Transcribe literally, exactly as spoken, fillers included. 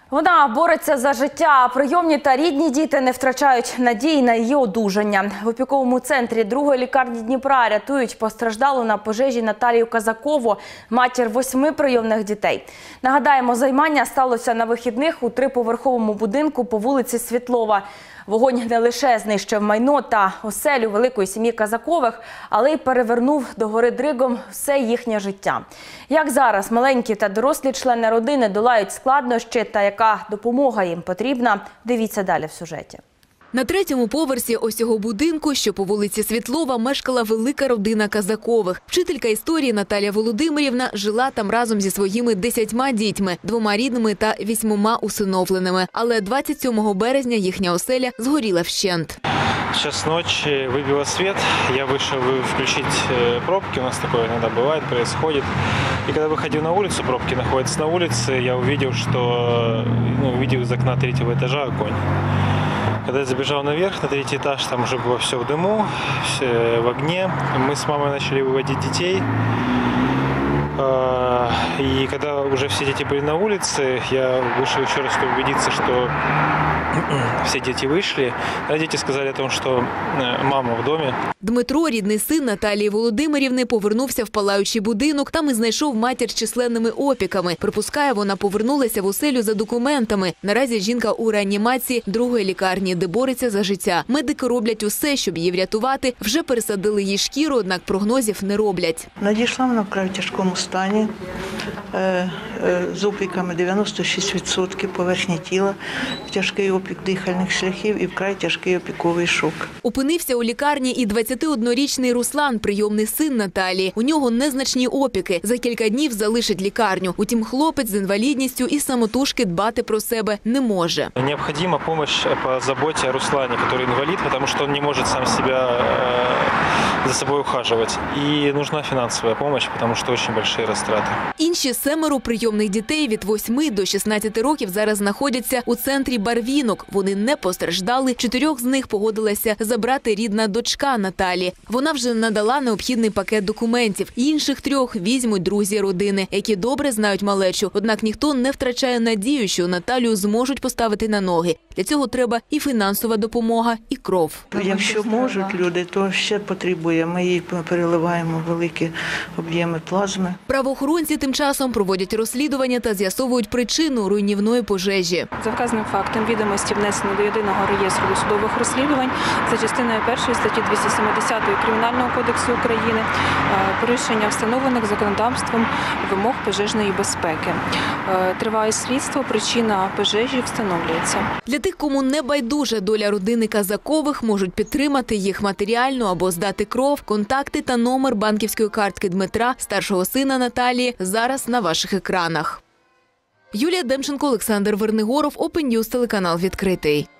Вона бореться за життя, а прийомні та рідні діти не втрачають надії на її одужання. В опіковому центрі другої лікарні Дніпра рятують постраждалу на пожежі Наталію Казакову, матір восьми прийомних дітей. Нагадаємо, займання сталося на вихідних у триповерховому будинку по вулиці Світлова. Вогонь не лише знищив майно та оселю великої сім'ї Казакових, але й перевернув догори дригом все їхнє життя. Як зараз маленькі та дорослі члени родини долають складнощі та яка допомога їм потрібна, дивіться далі в сюжеті. На третьому поверсі ось цього будинку, що по вулиці Світлова, мешкала велика родина Казакових. Вчителька історії Наталія Володимирівна жила там разом зі своїми десятьма дітьми, двома рідними та вісьмома усиновленими. Але двадцять сьомого березня їхня оселя згоріла вщент. В час ночи выбило свет, я вышел включить пробки, у нас такое иногда бывает, происходит. И когда выходил на улицу, пробки находятся на улице, я увидел, что, ну, увидел из окна третьего этажа огонь. Когда я забежал наверх, на третий этаж, там уже было все в дыму, все в огне. Мы с мамой начали выводить детей. И когда уже все дети были на улице, я вышел еще раз, чтобы убедиться, что всі діти вийшли. Діти сказали, що мама в домі. Дмитро, рідний син Наталії Володимирівни, повернувся в палаючий будинок. Там і знайшов матір з численними опіками. Припускає, вона повернулася в оселю за документами. Наразі жінка у реанімації другої лікарні, де бореться за життя. Медики роблять усе, щоб її врятувати. Вже пересадили їй шкіру, однак прогнозів не роблять. Надійшла вона вкрай тяжкому стані, з опіками дев'яносто шість відсотків поверхні тіла, тяжкий опік дихальних шляхів і вкрай тяжкий опіковий шок. Опинився у лікарні і двадцятиоднорічний Руслан, прийомний син Наталії. У нього незначні опіки. За кілька днів залишить лікарню. Утім, хлопець з інвалідністю і самотужки дбати про себе не може. Необхідна допомога по заботі о Руслані, який інвалід, тому що він не може сам себе за собою ухажувати. І потрібна фінансова допомога, тому що дуже великі розтрати. Інші семеро прийомних дітей від восьми до шістнадцяти років зараз знаходяться у центрі Барвінок. Вони не постраждали. Чотирьох з них погодилася забрати рідна дочка Наталі. Вона вже надала необхідний пакет документів. Інших трьох візьмуть друзі родини, які добре знають малечу. Однак ніхто не втрачає надію, що Наталію зможуть поставити на ноги. Для цього треба і фінансова допомога, і кров. Якщо можуть люди, то ще потребує. Ми їй переливаємо великі об'єми плазми. Правоохоронці тим часом проводять розслідування та з'ясовують причину руйнівної пожежі. За вказаним фактом відомості внесено до єдиного реєстру досудових розслідувань за частиною першої статті двісті сімдесят Кримінального кодексу України порушення встановлених законодавством вимог пожежної безпеки. Триває слідство, причина пожежі встановлюється. Для тих, кому не байдужа доля родини Казакових, можуть підтримати їх матеріально або здати кров. Контакти та номер банківської картки Дмитра, старшого сина Наталії, зараз на ваших екранах. Юлія Демченко, Олександр Вернигоров, Open News, телеканал «Відкритий».